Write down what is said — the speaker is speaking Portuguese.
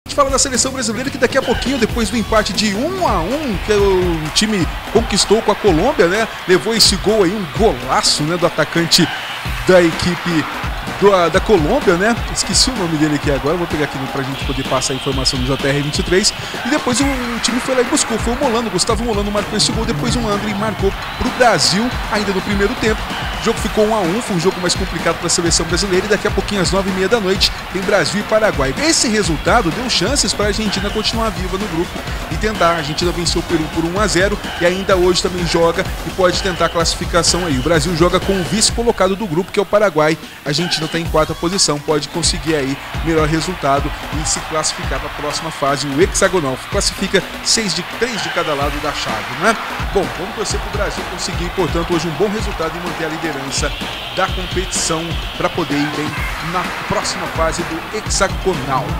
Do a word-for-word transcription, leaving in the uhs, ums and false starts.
A gente fala da seleção brasileira que daqui a pouquinho, depois do empate de um a um que o time conquistou com a Colômbia, né? Levou esse gol aí, um golaço, né, do atacante da equipe do, da Colômbia, né? Esqueci o nome dele aqui agora, vou pegar aqui pra gente poder passar a informação do J R vinte e três. E depois o, o time foi lá e buscou, foi o Molano, Gustavo Molano marcou esse gol, depois o André marcou pro Brasil, ainda no primeiro tempo. O jogo ficou um a um, foi um jogo mais complicado para a seleção brasileira e daqui a pouquinho às nove e meia da noite tem Brasil e Paraguai. Esse resultado deu chances para a Argentina continuar viva no grupo e tentar. A Argentina venceu o Peru por um a zero e ainda hoje também joga e pode tentar a classificação aí. O Brasil joga com o vice colocado do grupo, que é o Paraguai. A Argentina está em quarta posição, pode conseguir aí melhor resultado e se classificar para a próxima fase, o hexagonal. Classifica seis de três de cada lado da chave, né? Bom, vamos torcer para o Brasil conseguir, portanto, hoje um bom resultado e manter a liderança da competição para poder ir bem na próxima fase do hexagonal.